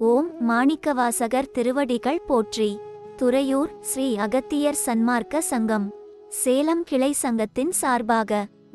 ஓம் மாணிக்கவாசகர் திருவடிகள் போற்றி. துறையூர் ஸ்ரீ அகத்தியர் சன்மார்க்க சங்கம் சேலம் கிளை சங்கத்தின் சார்பாக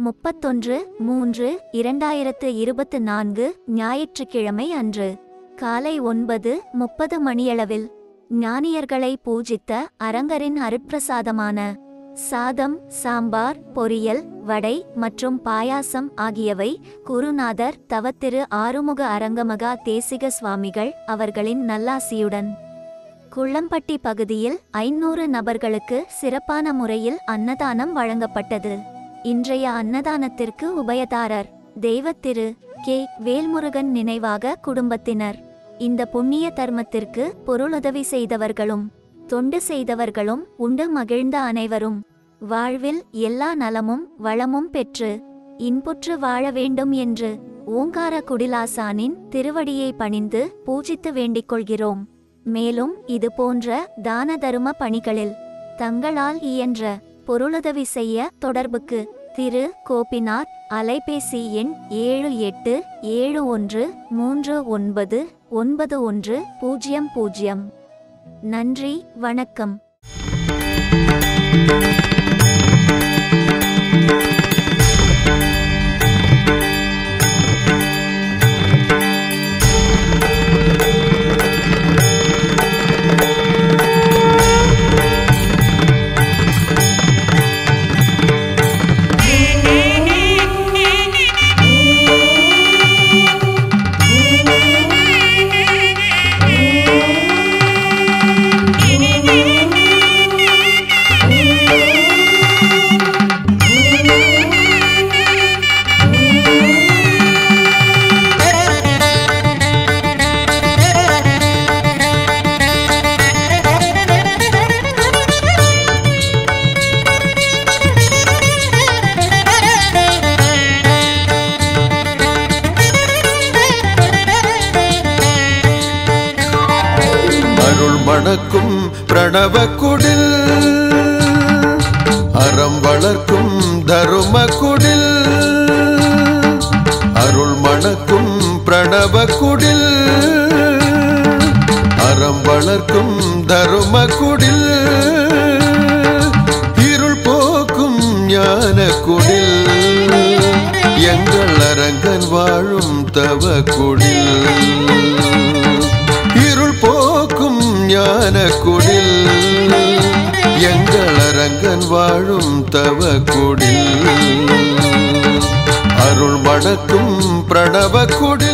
31/3/2024 ஞாயிற்றுக்கிழமை அன்று காலை 9:30 மணியளவில் ஞானியர்களை பூஜித்த அரங்கரின் அருட்பிரசாதமான சாதம், சாம்பார், பொரியல், வடை மற்றும் பாயாசம் ஆகியவை குருநாதர் தவத்திரு ஆறுமுக அரங்கமகா தேசிக சுவாமிகள் அவர்களின் நல்லாசியுடன் குள்ளம்பட்டி பகுதியில் 500 நபர்களுக்கு சிறப்பான முறையில் அன்னதானம் வழங்கப்பட்டது. இன்றைய அன்னதானத்திற்கு உபயதாரர் தெய்வத்திரு கே. வேல்முருகன் நினைவாக குடும்பத்தினர். இந்த புண்ணிய தர்மத்திற்கு பொருளுதவி செய்தவர்களும் தொண்டு செய்தவர்களும் உண்டு மகிழ்ந்த அனைவரும் வாழ்வில் எல்லா நலமும் வளமும் பெற்று இன்புற்று வாழ வேண்டும் என்று ஓங்கார குடிலாசானின் திருவடியை பணிந்து பூஜித்து வேண்டிக் கொள்கிறோம். மேலும் இது போன்ற தான தரும பணிகளில் தங்களால் இயன்ற பொருளுதவி செய்ய தொடர்புக்கு திரு கோபிநாத், அலைபேசி எண் 7871399100. நன்றி, வணக்கம். மணக்கும் பிரணவக்குடில் அறம் வளர்க்கும் தருமக்குடில். அருள் மணக்கும் பிரணவக்குடில் அறம் வளர்க்கும் தருமக்குடில். இருள் போக்கும் ஞானக்குடில் எங்கள் அரங்கன் வாழும் தவக்குடில். இருள் போக்கும் ஞானக்குடில் எங்கள் அரங்கன் வாழும் தவக்குடில். அருள் மணக்கும் பிரணவக்குடில்